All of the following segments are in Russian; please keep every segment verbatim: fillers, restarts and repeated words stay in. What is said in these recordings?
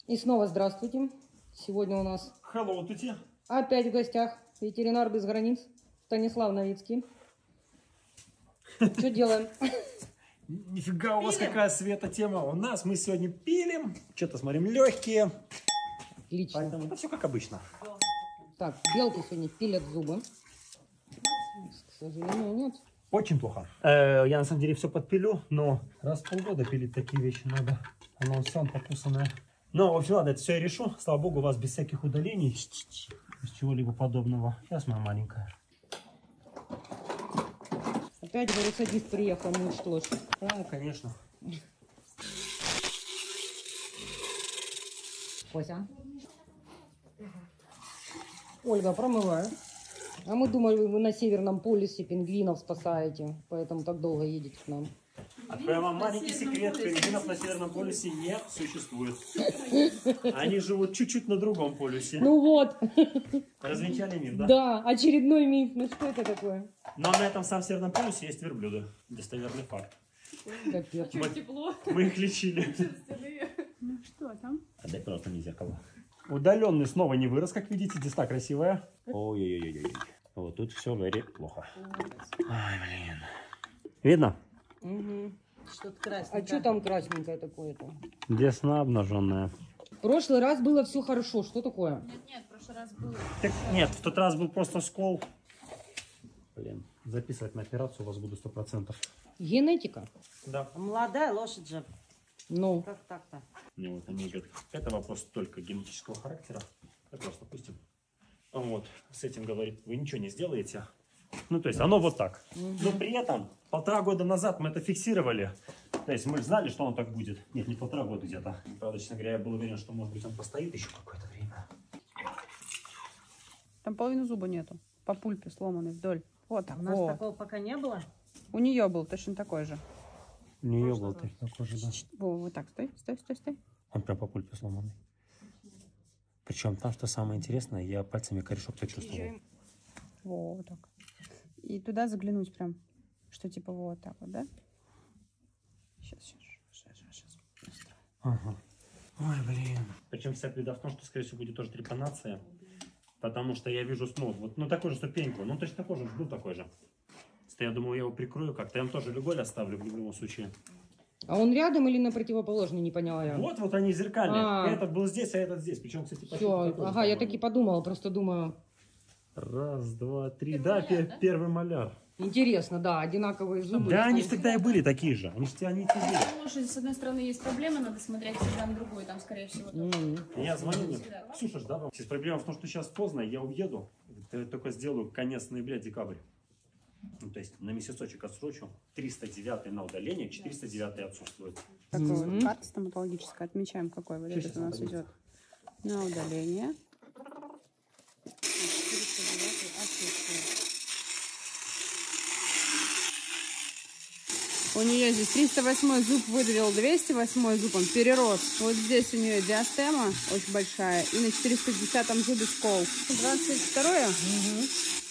И снова здравствуйте. Сегодня у нас Hello, тути. Опять в гостях ветеринар без границ Станислав Новицкий. Что делаем? Нифига у вас какая, Света, тема. У нас мы сегодня пилим. Что-то смотрим легкие. Отлично. Поэтому это все как обычно. Так, белки сегодня пилят зубы. К сожалению, нет. Очень плохо. Э, я на самом деле все подпилю, но раз в полгода пилить такие вещи надо. Оно все покусанное. Ну, в общем, ладно, это все я решу. Слава богу, у вас без всяких удалений, без чего-либо подобного. Сейчас моя маленькая. Опять, говорю, садист приехал мучить лошадь. Ну, конечно. Кося. Ольга, промываю. А мы думали, вы на Северном полюсе пингвинов спасаете, поэтому так долго едете к нам. Открою вам маленький секрет. Пингвинов на Северном полюсе не существует. Они живут чуть-чуть на другом полюсе. Ну вот. Развенчали миф, да? Да, очередной миф. Ну что это такое? Но на этом самом Северном полюсе есть верблюды. Достоверный факт. Капец. Мы, тепло. мы их лечили. Ну что там? Отдай, пожалуйста, мне зеркало. Удаленный снова не вырос, как видите. Десна красивая. Ой-ой-ой-ой. Вот тут все very плохо. Ай, блин. Видно? Угу. Что-то красненькое. А что там красненькое такое-то? Десна обнаженная. В прошлый раз было все хорошо. Что такое? Нет, нет, в прошлый раз было. Так, нет, в тот раз был просто скол. Блин, записывать на операцию у вас буду сто процентов. Генетика? Да. Молодая лошадь же. Ну. Как так-то? Мне вот они говорят, это вопрос только генетического характера. Это просто допустим. Он вот с этим говорит, вы ничего не сделаете. Ну, то есть оно вот так. Угу. Но при этом полтора года назад мы это фиксировали. То есть мы знали, что он так будет. Нет, не полтора года где-то. Правда, честно говоря, я был уверен, что, может быть, он постоит еще какое-то время. Там половины зуба нету. По пульпе сломанный вдоль. Вот так. У нас вот. такого пока не было. У нее был точно такой же. У нее был точно такой же, да. Во, вот так, стой, стой, стой, стой. Он прям по пульпе сломанный. Причем там, что самое интересное, я пальцами корешок почувствовал. Во, вот так. И туда заглянуть прям, что типа вот так вот, да? Сейчас, сейчас, сейчас, сейчас. Быстро. Ага. Ой, блин. Причем вся беда в том, что, скорее всего, будет тоже трепанация. Потому что я вижу, ну, вот, ну такую же ступеньку. Ну, точно такой же, был такой же. Я думаю, я его прикрою как-то. Я вам тоже люголь оставлю в любом случае. А он рядом или на противоположной, не поняла я. Вот, вот они зеркальные. А. Этот был здесь, а этот здесь. Причем, кстати, почти Все, такой же, ага, я по-моему. таки подумала, просто думаю. Раз, два, три. Первый да, маляр, пер да? первый маляр. Интересно, да, одинаковые зубы. Да, они всегда и были такие же. Они же они те были. У лошади, с одной стороны, есть проблема, надо смотреть всегда на другую, там, скорее всего. М. Я звоню мне. Ксюша, ж, да? Сейчас проблема в том, что сейчас поздно, я уеду. Я только сделаю конец ноября-декабрь. Ну, то есть на месяцочек отсрочу. триста девятый на удаление, четыреста девятый отсутствует. Такой Мгм. вот карта стоматологическая. Отмечаем, какой вот Сейчас этот у нас надо идет. На удаление. У нее здесь триста восьмой зуб выдавил двести восьмой зуб, он перерос. Вот здесь у нее диастема очень большая. И на четыреста десятом зубе скол. двадцать второе. Мгм.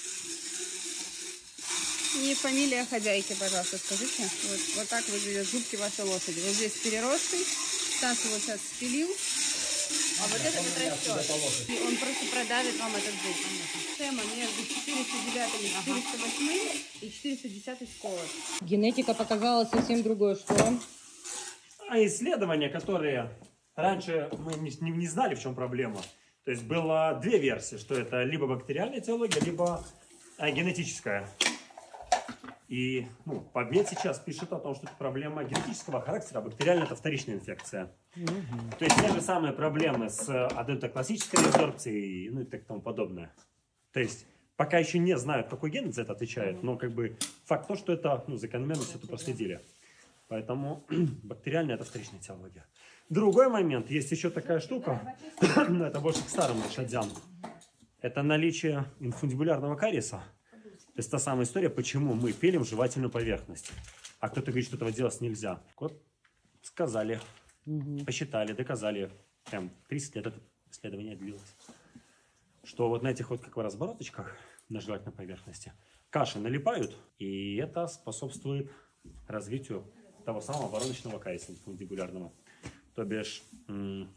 И фамилия хозяйки, пожалуйста, скажите. Вот, вот так выглядят зубки вашей лошади. Вот здесь переросший. Стас его сейчас спилил. А вот это вот растет. И он просто продавит вам этот зуб. Тема между четыреста девятым и четыреста восьмым и четыреста десятый сколот. Генетика показала совсем другое, что? А исследования, которые раньше мы не, не, не знали, в чем проблема. То есть было две версии, что это либо бактериальная этиология, либо а, генетическая. И ну, PubMed сейчас пишет о том, что это проблема генетического характера, а бактериальная это вторичная инфекция. Mm-hmm. То есть те же самые проблемы с аденоклассической резорбцией ну, и так тому подобное. То есть пока еще не знают, какой ген за это отвечает, mm-hmm. но как бы факт то, что это ну, закономерность это проследили. Поэтому бактериальная это вторичная этиология. Другой момент, есть еще такая штука, но это больше к старым лошадям. Это наличие инфундибулярного кариеса. То есть та самая история, почему мы пилим жевательную поверхность. А кто-то говорит, что этого делать нельзя. Вот сказали, угу. посчитали, доказали. Прям тридцать лет это исследование длилось. Что вот на этих вот как бы разбороточках на жевательной поверхности каши налипают, и это способствует развитию того самого вороночного кариеса инфундибулярного. То бишь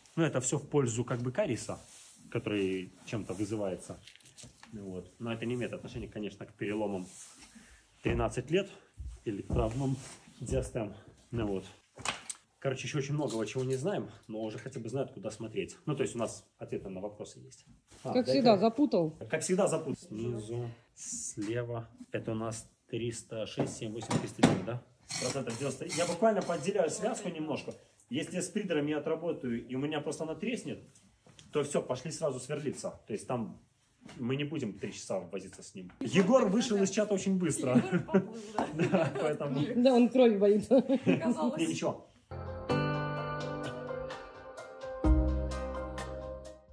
Ну, это все в пользу как бы кариеса, который чем-то вызывается. Вот. Но это не имеет отношения, конечно, к переломам тринадцать лет или к травмам диастем. Ну, вот. Короче, еще очень многого чего не знаем, но уже хотя бы знают, куда смотреть. Ну, то есть у нас ответы на вопросы есть. А, Как дай-ка- всегда, запутал. Как всегда запутал. Снизу, слева. Это у нас триста шесть, семь, восемь, триста девять, да? Процентов девяносто. Я буквально подделяю связку немножко. Если я с придером я отработаю, и у меня просто она треснет, то все, пошли сразу сверлиться. То есть там мы не будем три часа возиться с ним. Егор вышел из чата очень быстро. Да, поэтому... Да, он крови боится. Не, ничего.